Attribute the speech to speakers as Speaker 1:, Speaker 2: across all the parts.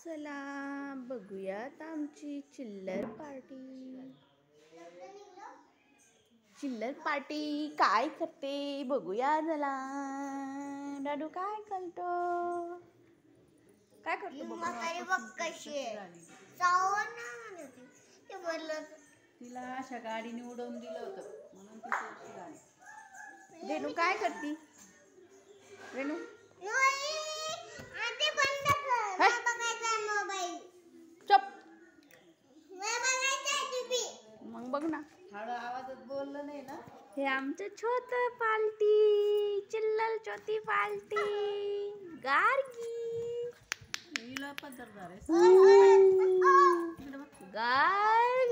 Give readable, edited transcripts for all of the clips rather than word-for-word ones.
Speaker 1: चला बघूयात आमची चिल्लर पार्टी. चिल्लर पार्टी काय करते बघूया जरा. दादू काय करतो? काय करतो?
Speaker 2: तिला अशा गाडीने उडवून दिलं होतं म्हणून ती तशी झाली.
Speaker 1: रेणू काय करती? रेणू चप. मग बघ ना,
Speaker 2: हळू आवाजात बोललं नाही ना.
Speaker 1: हे आमचं छोट पार्टी, चिल्लर छोटी पार्टी. गार्गी
Speaker 2: हिला पद्धत झाले.
Speaker 1: गार्ग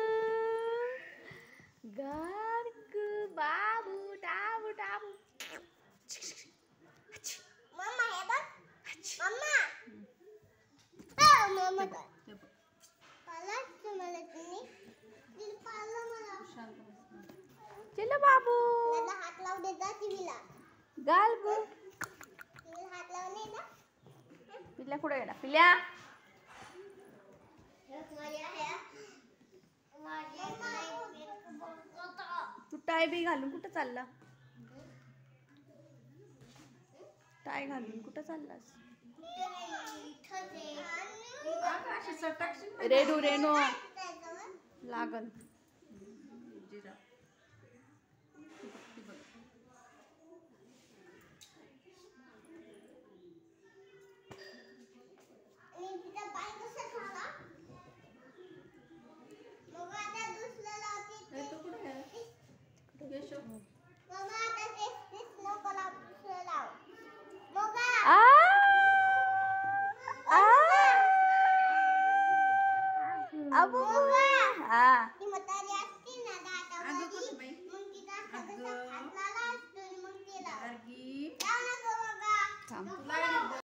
Speaker 1: गार्ग बाबू टाबू टाबू.
Speaker 3: मम्मा हे बघ. मम्मा मम्मा काय पाला तुम्हाला तुम्ही दिल पाला मला.
Speaker 1: चलो बाबू
Speaker 3: मला हात लावू दे जा टीव्हीला.
Speaker 1: गार्ग
Speaker 3: टीव्हीला हात लावू नये ना.
Speaker 1: पिल्ल्या कुठे गेला? पिल्ल्या तू टाय बी घालून कुठं चालला? टाय घालून कुठं चाललास? रेणू रेणू लागल.
Speaker 2: जिरा
Speaker 1: अबू हा